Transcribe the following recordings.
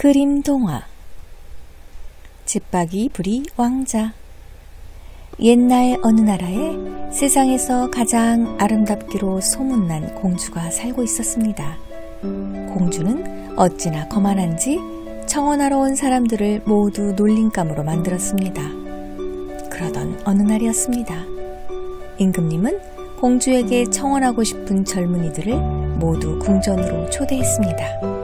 그림 동화 집박이 부리 왕자. 옛날 어느 나라에 세상에서 가장 아름답기로 소문난 공주가 살고 있었습니다. 공주는 어찌나 거만한지 청혼하러 온 사람들을 모두 놀림감으로 만들었습니다. 그러던 어느 날이었습니다. 임금님은 공주에게 청혼하고 싶은 젊은이들을 모두 궁전으로 초대했습니다.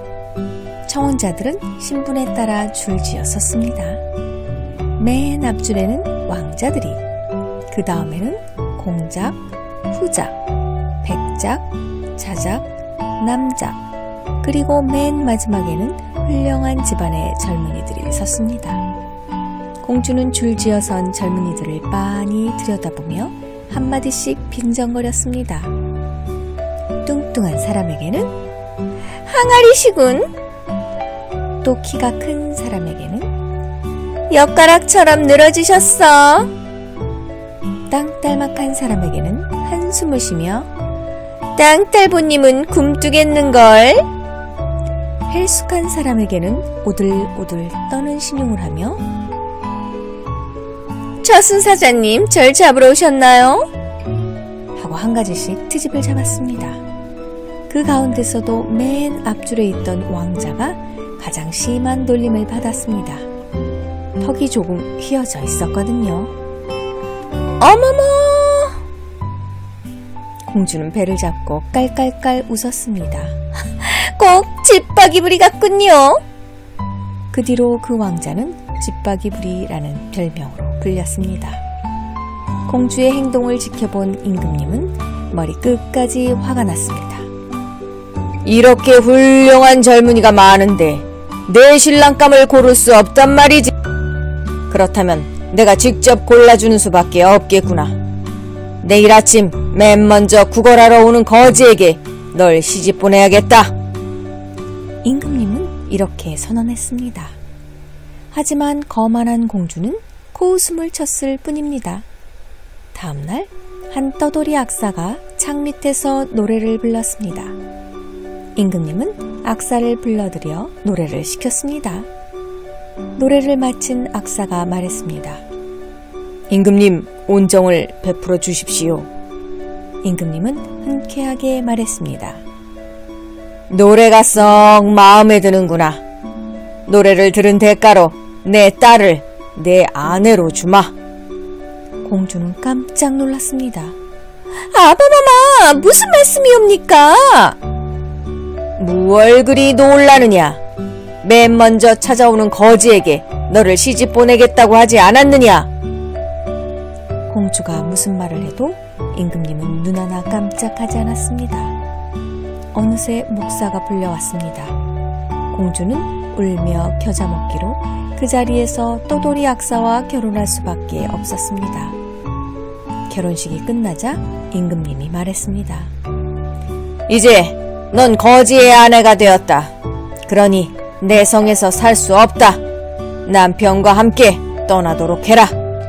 청혼자들은 신분에 따라 줄지어 섰습니다. 맨 앞줄에는 왕자들이, 그 다음에는 공작, 후작, 백작, 자작, 남작, 그리고 맨 마지막에는 훌륭한 집안의 젊은이들이 섰습니다. 공주는 줄지어 선 젊은이들을 빤히 들여다보며 한마디씩 빈정거렸습니다. 뚱뚱한 사람에게는 항아리시군. 또 키가 큰 사람에게는 엿가락처럼 늘어지셨어. 땅딸막한 사람에게는 한숨을 쉬며 땅딸보님은 굼뜨겠는걸. 헬쑥한 사람에게는 오들오들 떠는 신용을 하며 저승사자님 절 잡으러 오셨나요? 하고 한 가지씩 트집을 잡았습니다. 그 가운데서도 맨 앞줄에 있던 왕자가 가장 심한 놀림을 받았습니다. 턱이 조금 휘어져 있었거든요. 어머머! 공주는 배를 잡고 깔깔깔 웃었습니다. 꼭 집박이부리 같군요. 그 뒤로 그 왕자는 집박이부리라는 별명으로 불렸습니다. 공주의 행동을 지켜본 임금님은 머리 끝까지 화가 났습니다. 이렇게 훌륭한 젊은이가 많은데 내 신랑감을 고를 수 없단 말이지. 그렇다면 내가 직접 골라주는 수밖에 없겠구나. 내일 아침 맨 먼저 구걸하러 오는 거지에게 널 시집 보내야겠다. 임금님은 이렇게 선언했습니다. 하지만 거만한 공주는 코웃음을 쳤을 뿐입니다. 다음날 한 떠돌이 악사가 창 밑에서 노래를 불렀습니다. 임금님은 악사를 불러들여 노래를 시켰습니다. 노래를 마친 악사가 말했습니다. 임금님, 온정을 베풀어 주십시오. 임금님은 흔쾌하게 말했습니다. 노래가 썩 마음에 드는구나. 노래를 들은 대가로 내 딸을 내 아내로 주마. 공주는 깜짝 놀랐습니다. 아바마마, 무슨 말씀이옵니까? 무얼 그리 놀라느냐? 맨 먼저 찾아오는 거지에게 너를 시집 보내겠다고 하지 않았느냐? 공주가 무슨 말을 해도 임금님은 눈 하나 깜짝하지 않았습니다. 어느새 목사가 불려왔습니다. 공주는 울며 겨자 먹기로 그 자리에서 떠돌이 악사와 결혼할 수밖에 없었습니다. 결혼식이 끝나자 임금님이 말했습니다. 이제 넌 거지의 아내가 되었다. 그러니 내 성에서 살 수 없다. 남편과 함께 떠나도록 해라.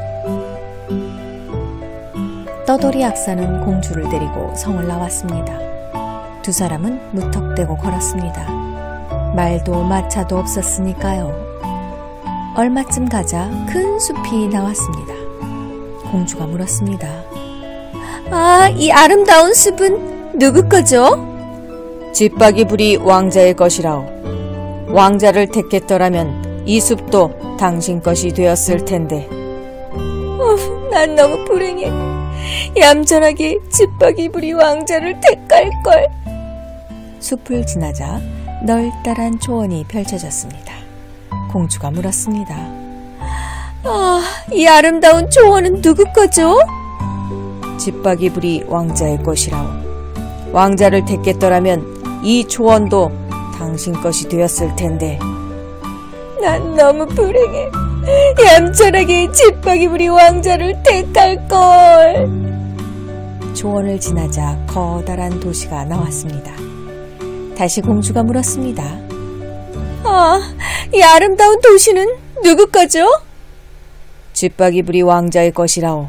떠돌이 악사는 공주를 데리고 성을 나왔습니다. 두 사람은 무턱대고 걸었습니다. 말도 마차도 없었으니까요. 얼마쯤 가자 큰 숲이 나왔습니다. 공주가 물었습니다. 아, 이 아름다운 숲은 누구 거죠? 집박이부리 왕자의 것이라오. 왕자를 택했더라면 이 숲도 당신 것이 되었을 텐데. 난 너무 불행해. 얌전하게 집박이부리 왕자를 택할걸. 숲을 지나자 널따란 초원이 펼쳐졌습니다. 공주가 물었습니다. 아, 이 아름다운 초원은 누구 거죠? 집박이부리 왕자의 것이라오. 왕자를 택했더라면 이 초원도 당신 것이 되었을 텐데. 난 너무 불행해. 얌전하게 집박이부리 왕자를 택할걸. 초원을 지나자 커다란 도시가 나왔습니다. 다시 공주가 물었습니다. 아, 이 아름다운 도시는 누구 거죠? 집박이부리 왕자의 것이라오.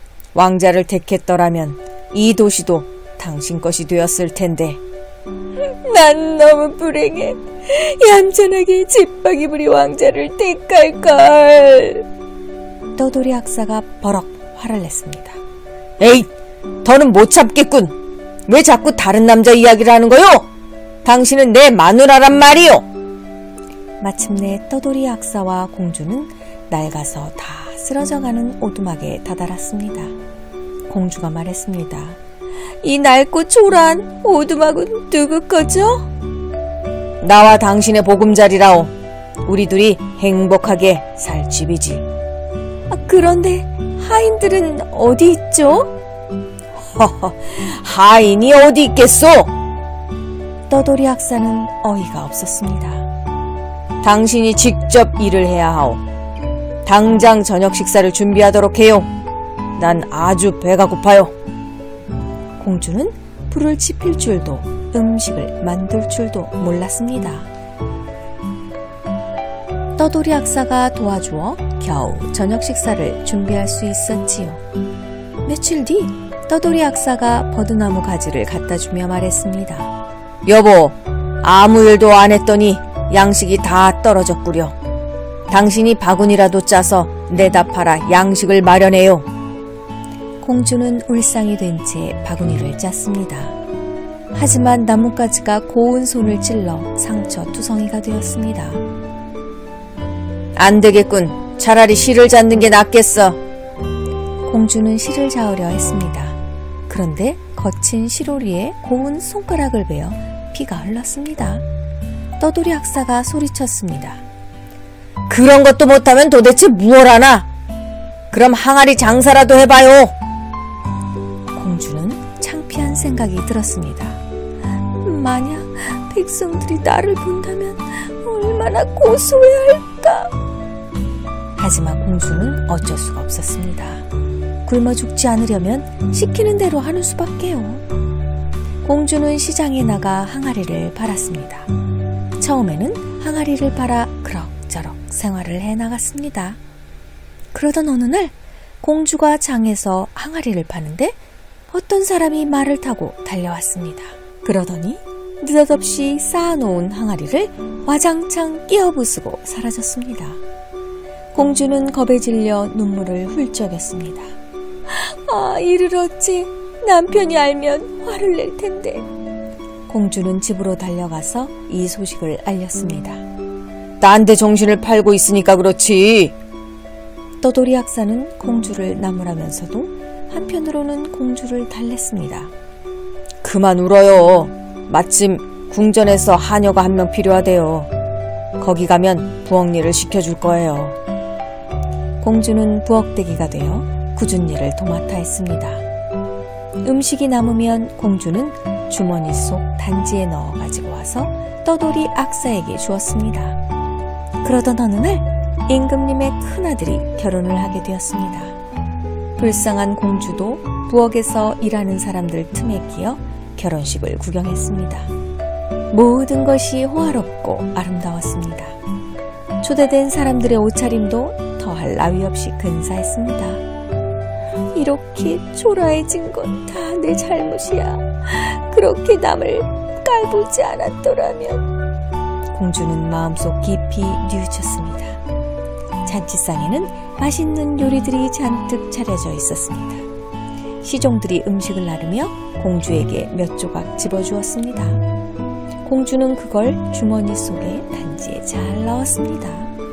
왕자를 택했더라면 이 도시도 당신 것이 되었을 텐데. 난 너무 불행해. 얌전하게 집박이부리 왕자를 택할걸. 떠돌이 학사가 버럭 화를 냈습니다. 에이, 더는 못 참겠군. 왜 자꾸 다른 남자 이야기를 하는 거요? 당신은 내 마누라란 말이요. 마침내 떠돌이 학사와 공주는 낡아서 다 쓰러져가는 오두막에 다다랐습니다. 공주가 말했습니다. 이 낡고 초라한 오두막은 누구 거죠? 나와 당신의 보금자리라오. 우리 둘이 행복하게 살 집이지. 그런데 하인들은 어디 있죠? 허허, 하인이 어디 있겠소? 떠돌이 학사는 어이가 없었습니다. 당신이 직접 일을 해야 하오. 당장 저녁 식사를 준비하도록 해요. 난 아주 배가 고파요. 공주는 불을 지필 줄도 음식을 만들 줄도 몰랐습니다. 떠돌이 학사가 도와주어 겨우 저녁 식사를 준비할 수 있었지요. 며칠 뒤 떠돌이 학사가 버드나무 가지를 갖다 주며 말했습니다. 여보, 아무 일도 안 했더니 양식이 다 떨어졌구려. 당신이 바구니라도 짜서 내다 팔아 양식을 마련해요. 공주는 울상이 된 채 바구니를 짰습니다. 하지만 나뭇가지가 고운 손을 찔러 상처투성이가 되었습니다. 안 되겠군. 차라리 실을 잡는 게 낫겠어. 공주는 실을 잡으려 했습니다. 그런데 거친 실오리에 고운 손가락을 베어 피가 흘렀습니다. 떠돌이 학사가 소리쳤습니다. 그런 것도 못하면 도대체 무얼 하나? 그럼 항아리 장사라도 해봐요. 공주는 창피한 생각이 들었습니다. 만약 백성들이 나를 본다면 얼마나 고소해할까? 하지만 공주는 어쩔 수가 없었습니다. 굶어 죽지 않으려면 시키는 대로 하는 수밖에요. 공주는 시장에 나가 항아리를 팔았습니다. 처음에는 항아리를 팔아 그럭저럭 생활을 해나갔습니다. 그러던 어느 날 공주가 장에서 항아리를 파는데 어떤 사람이 말을 타고 달려왔습니다. 그러더니 느닷없이 쌓아놓은 항아리를 와장창 끼어부수고 사라졌습니다. 공주는 겁에 질려 눈물을 훌쩍였습니다. 이를 어찌 남편이 알면 화를 낼 텐데. 공주는 집으로 달려가서 이 소식을 알렸습니다. 딴 데 정신을 팔고 있으니까 그렇지. 떠돌이 학사는 공주를 나무라면서도 한편으로는 공주를 달랬습니다. 그만 울어요. 마침 궁전에서 하녀가 한 명 필요하대요. 거기 가면 부엌일을 시켜줄 거예요. 공주는 부엌대기가 되어 굳은 일을 도맡아 했습니다. 음식이 남으면 공주는 주머니 속 단지에 넣어 가지고 와서 떠돌이 학사에게 주었습니다. 그러던 어느 날 임금님의 큰아들이 결혼을 하게 되었습니다. 불쌍한 공주도 부엌에서 일하는 사람들 틈에 끼어 결혼식을 구경했습니다. 모든 것이 호화롭고 아름다웠습니다. 초대된 사람들의 옷차림도 더할 나위 없이 근사했습니다. 이렇게 초라해진 건 다 내 잘못이야. 그렇게 남을 깔보지 않았더라면. 공주는 마음속 깊이 뉘우쳤습니다. 잔치상에는 맛있는 요리들이 잔뜩 차려져 있었습니다. 시종들이 음식을 나르며 공주에게 몇 조각 집어주었습니다. 공주는 그걸 주머니 속에 단지에 잘 넣었습니다.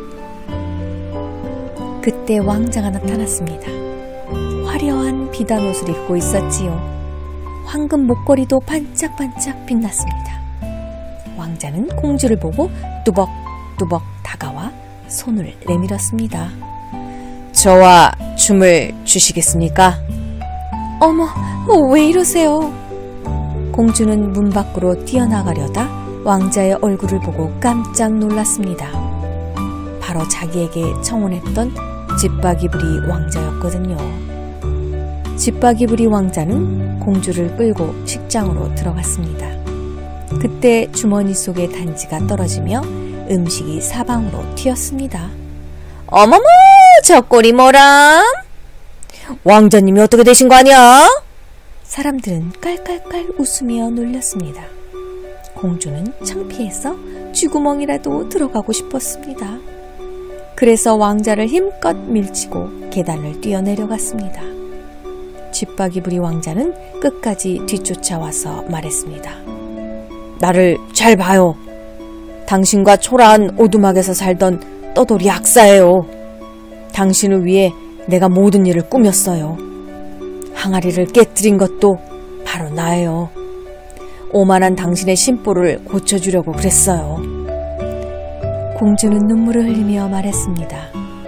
그때 왕자가 나타났습니다. 화려한 비단 옷을 입고 있었지요. 황금 목걸이도 반짝반짝 빛났습니다. 왕자는 공주를 보고 뚜벅뚜벅 다가와 손을 내밀었습니다. 저와 춤을 추시겠습니까? 어머, 왜 이러세요? 공주는 문 밖으로 뛰어나가려다 왕자의 얼굴을 보고 깜짝 놀랐습니다. 바로 자기에게 청혼했던 집박이부리 왕자였거든요. 집박이부리 왕자는 공주를 끌고 식장으로 들어갔습니다. 그때 주머니 속의 단지가 떨어지며 음식이 사방으로 튀었습니다. 어머머, 저 꼴이 뭐람? 왕자님이 어떻게 되신 거 아니야? 사람들은 깔깔깔 웃으며 놀렸습니다. 공주는 창피해서 쥐구멍이라도 들어가고 싶었습니다. 그래서 왕자를 힘껏 밀치고 계단을 뛰어내려갔습니다. 쥐빠기부리 왕자는 끝까지 뒤쫓아와서 말했습니다. 나를 잘 봐요. 당신과 초라한 오두막에서 살던 떠돌이 악사예요. 당신을 위해 내가 모든 일을 꾸몄어요. 항아리를 깨뜨린 것도 바로 나예요. 오만한 당신의 심보를 고쳐주려고 그랬어요. 공주는 눈물을 흘리며 말했습니다.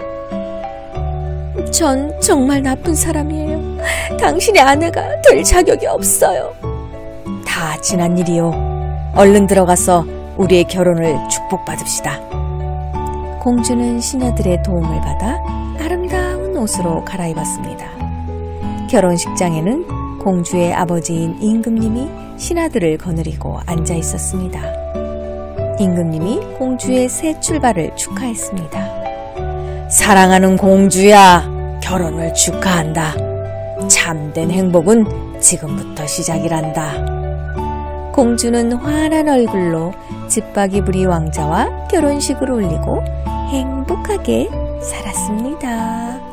전 정말 나쁜 사람이에요. 당신의 아내가 될 자격이 없어요. 다 지난 일이요. 얼른 들어가서 우리의 결혼을 축복받읍시다. 공주는 시녀들의 도움을 받아 아름다운 옷으로 갈아입었습니다. 결혼식장에는 공주의 아버지인 임금님이 신하들을 거느리고 앉아 있었습니다. 임금님이 공주의 새 출발을 축하했습니다. 사랑하는 공주야, 결혼을 축하한다. 참된 행복은 지금부터 시작이란다. 공주는 환한 얼굴로 쥐빠기부리 왕자와 결혼식을 올리고 행복하게 살았습니다.